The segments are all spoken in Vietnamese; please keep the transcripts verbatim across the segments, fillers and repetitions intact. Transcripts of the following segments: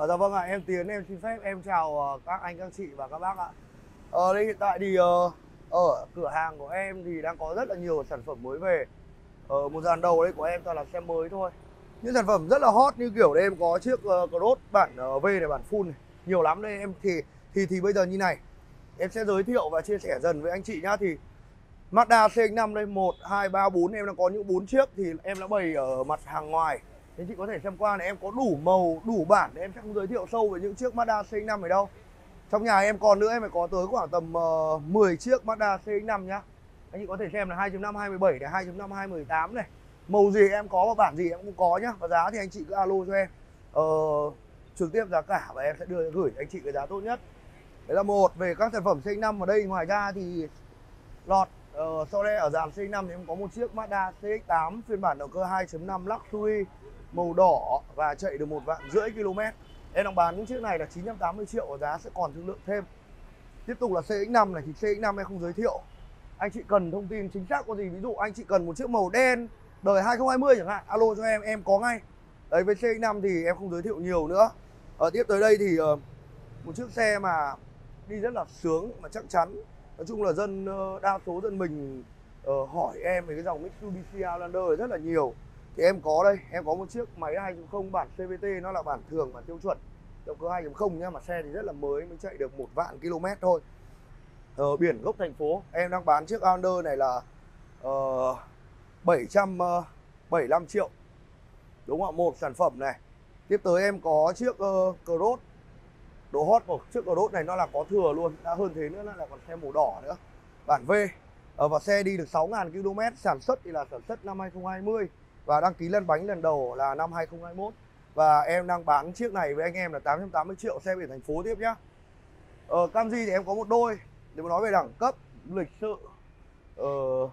À, dạ vâng ạ, em Tiến, em xin phép em chào ờ, các anh, các chị và các bác ạ. Ờ, đây hiện tại thì ờ, ở cửa hàng của em thì đang có rất là nhiều sản phẩm mới về. Ờ, một dàn đầu đây của em toàn là xe mới thôi. Những sản phẩm rất là hot như kiểu đây em có chiếc uh, Cross bản uh, V này, bản full này. Nhiều lắm đây em thì thì thì bây giờ như này. Em sẽ giới thiệu và chia sẻ dần với anh chị nhá. Thì Mazda C X năm đây, một, hai, ba, bốn em đang có những bốn chiếc thì em đã bày ở mặt hàng ngoài. Anh chị có thể xem qua này, em có đủ màu, đủ bản để em sẽ không giới thiệu sâu về những chiếc Mazda C X năm này đâu. Trong nhà em còn nữa, em phải có tới khoảng tầm uh, mười chiếc Mazda C X năm nhá. Anh chị có thể xem là hai chấm năm hai bảy này, hai chấm năm hai tám này. Màu gì em có và bản gì em cũng có nhá. Và giá thì anh chị cứ alo cho em. Ờ, trực tiếp giá cả và em sẽ đưa gửi anh chị cái giá tốt nhất. Đấy là một về các sản phẩm C X năm ở đây. Ngoài ra thì lọt uh, sau đây ở dàn C X năm thì em có một chiếc Mazda C X tám phiên bản động cơ hai chấm năm Luxury màu đỏ và chạy được một vạn rưỡi km. Em đang bán những chiếc này là chín trăm tám mươi triệu và giá sẽ còn thương lượng thêm. Tiếp tục là C X năm này thì C X năm em không giới thiệu. Anh chị cần thông tin chính xác có gì, ví dụ anh chị cần một chiếc màu đen đời hai không hai không chẳng hạn, alo cho em, em có ngay. Đấy, với C X năm thì em không giới thiệu nhiều nữa. Ở tiếp tới đây thì uh, một chiếc xe mà đi rất là sướng mà chắc chắn. Nói chung là dân đa số dân mình uh, hỏi em về cái dòng Mitsubishi Outlander rất là nhiều. Thì em có đây, em có một chiếc máy hai chấm không bản xê vê tê, nó là bản thường, bản tiêu chuẩn, động cơ hai chấm không nhá, mà xe thì rất là mới, mới chạy được một vạn km thôi. Ờ, biển gốc thành phố. Em đang bán chiếc Outlander này là uh, bảy trăm bảy mươi lăm triệu. Đúng không ạ? Một sản phẩm này. Tiếp tới em có chiếc uh, Cross. Độ hot của chiếc Cross này nó là có thừa luôn, đã hơn thế nữa, nó là còn xe màu đỏ nữa. Bản V. Ờ, và xe đi được sáu nghìn km, sản xuất thì là sản xuất năm hai không hai không và đăng ký lăn bánh lần đầu là năm hai không hai mốt. Và em đang bán chiếc này với anh em là tám trăm tám mươi triệu, xe biển thành phố tiếp nhá. Ờ, Camry thì em có một đôi. Để mà nói về đẳng cấp, lịch sự, ờ,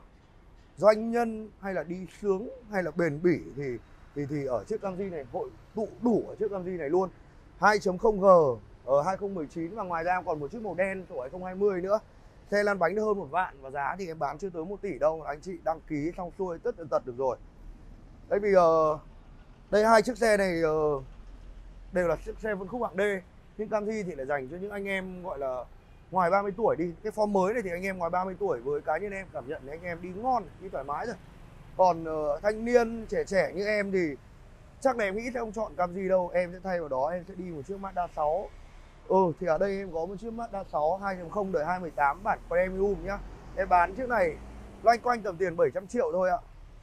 doanh nhân hay là đi sướng hay là bền bỉ thì thì thì ở chiếc Camry này hội tụ đủ ở chiếc Camry này luôn. hai chấm không G ở hai không một chín và ngoài ra em còn một chiếc màu đen của hai không hai không nữa. Xe lăn bánh được hơn một vạn và giá thì em bán chưa tới một tỷ đâu, anh chị đăng ký xong xuôi tất tần tật được rồi. Đây bây giờ đây hai chiếc xe này uh, đều là chiếc xe phân khúc hạng D, nhưng Camry thì lại dành cho những anh em gọi là ngoài ba mươi tuổi đi. Cái form mới này thì anh em ngoài ba mươi tuổi, với cá nhân em cảm nhận thì anh em đi ngon, đi thoải mái rồi. Còn uh, thanh niên trẻ trẻ như em thì chắc là em nghĩ sẽ không chọn Camry đâu, em sẽ thay vào đó em sẽ đi một chiếc Mazda sáu. Ừ thì ở đây em có một chiếc Mazda sáu hai chấm không đời hai không một tám bản Premium nhá. Em bán chiếc này loanh quanh tầm tiền bảy trăm triệu thôi ạ.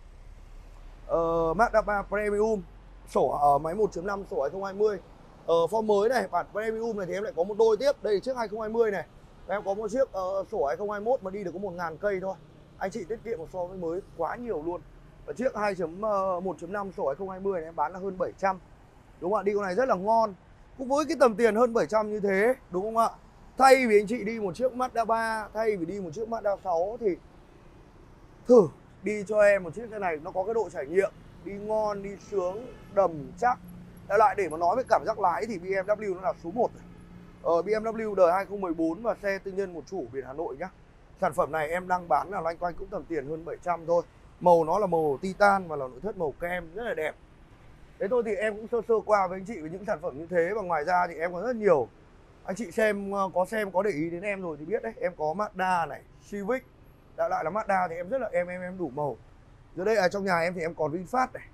Ờ, Mazda ba Premium sổ ở máy một chấm năm sổ hai không hai không. Ờ, form mới này, bản Premium này thì em lại có một đôi tiếp. Đây chiếc hai không hai không này. Em có một chiếc uh, sổ hai không hai mốt mà đi được có một nghìn cây thôi. Anh chị tiết kiệm một so với mới quá nhiều luôn. Và chiếc hai chấm một chấm năm sổ hai không hai không này em bán là hơn bảy trăm. Đúng không ạ? Đi con này rất là ngon. Cũng với cái tầm tiền hơn bảy trăm như thế, đúng không ạ? Thay vì anh chị đi một chiếc Mazda ba, thay vì đi một chiếc Mazda sáu thì thử đi cho em một chiếc xe này, nó có cái độ trải nghiệm đi ngon, đi sướng, đầm chắc. Lại lại để mà nói về cảm giác lái thì bê em vê nó là số một. Ờ, bê em vê đời hai không một bốn và xe tư nhân một chủ biển Hà Nội nhá. Sản phẩm này em đang bán là loanh quanh cũng tầm tiền hơn bảy trăm thôi. Màu nó là màu titan và là nội thất màu kem rất là đẹp. Thế thôi thì em cũng sơ sơ qua với anh chị về những sản phẩm như thế. Và ngoài ra thì em có rất nhiều. Anh chị xem, có xem, có để ý đến em rồi thì biết đấy. Em có Mazda này, Civic. Đã lại là Mazda thì em rất là em em em đủ màu. Dưới đây ở trong nhà em thì em còn VinFast này.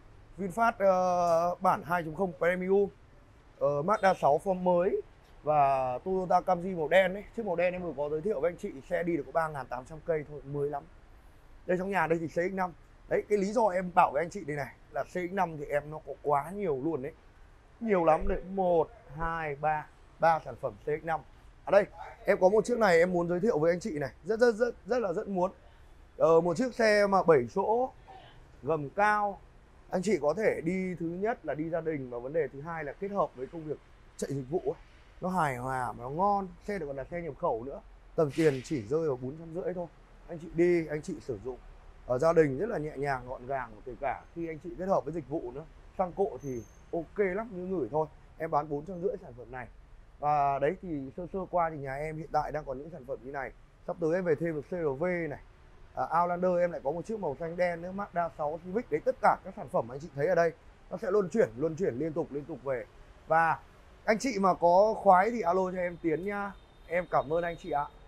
VinFast uh, bản hai chấm không Premium, uh, Mazda sáu form mới và Toyota Camry màu đen đấy. Chiếc màu đen em vừa có giới thiệu với anh chị, xe đi được có ba nghìn tám trăm cây thôi, mới lắm. Đây trong nhà đây thì C X năm. Đấy, cái lý do em bảo với anh chị đây này là C X năm thì em nó có quá nhiều luôn đấy. Nhiều lắm đấy, một, hai, ba, ba sản phẩm C X năm. Ở đây, em có một chiếc này em muốn giới thiệu với anh chị này, rất rất rất rất là rất muốn. Ờ, một chiếc xe mà bảy chỗ, gầm cao. Anh chị có thể đi, thứ nhất là đi gia đình, và vấn đề thứ hai là kết hợp với công việc chạy dịch vụ ấy. Nó hài hòa mà nó ngon, xe được còn là xe nhập khẩu nữa. Tầm tiền chỉ rơi vào bốn trăm rưỡi thôi. Anh chị đi, anh chị sử dụng ở gia đình rất là nhẹ nhàng, gọn gàng, kể cả khi anh chị kết hợp với dịch vụ nữa. Xăng cộ thì ok lắm, như gửi thôi. Em bán bốn trăm rưỡi sản phẩm này. Và đấy thì sơ sơ qua thì nhà em hiện tại đang còn những sản phẩm như này. Sắp tới em về thêm được xê rờ vê này, à, Outlander em lại có một chiếc màu xanh đen nữa, Mazda sáu Civic. Đấy, tất cả các sản phẩm anh chị thấy ở đây nó sẽ luân chuyển luân chuyển liên tục liên tục về. Và Anh chị mà có khoái thì alo cho em Tiến nhá. Em cảm ơn anh chị ạ.